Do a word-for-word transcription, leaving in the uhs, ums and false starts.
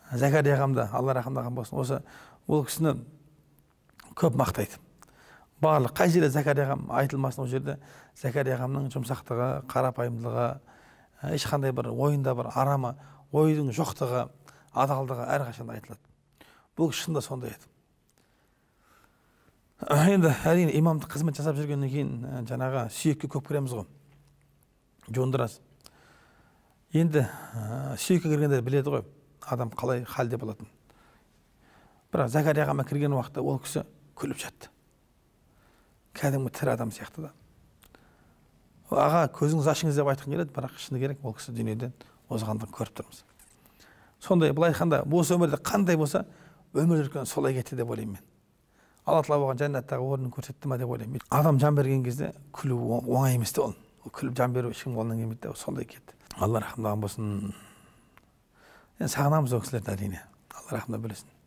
Закария ағамды, Алла рахымдаған болсын, осы ол кісіні көп мақтайды. Барлық қай жерде Закария ағам айтылмасын, ол жерде Закария ағамның жұмсақтығы, қарапайымдылығы, ешқандай бір ойында бір арама, ойдың жоқтығы, адалдығы әрқашан айтылады. Бұл кісі шынында сондай еді. Енді әрине имамдық қызмет жасап жүргеннен кейін жаңағы сүйекке көп кіреміз ғой. Жондырасыз. Енді сүйекке кіргенде біледі ғой, адам қалай халде болатын. Бірақ Закария ағама кірген уақытта ол кісі күліп жатты. Кәдімгі тірі адам сияқты да. Аға, көзіңіз ашыңыз деп айтқым келеді, бірақ шыны керек, ол кісі дүниеден озғандығын көріп тұрмыз. Сондай, былай айтқанда, осы өмірде қандай болса, өмір жүрген солай кетті деп ойлаймын мен. Алла тағала оған жәннаттағы орнын көрсетті ма деп ойлаймын. Адам жан берген кезде күлу оңай емес те ол. Күліп жан беру ешкім қолынан келмейді де, сондай кетті. Алла рахымдаған болсын. Енді сағынамыз ол кісілерді әрине. Алла рахымда білесін.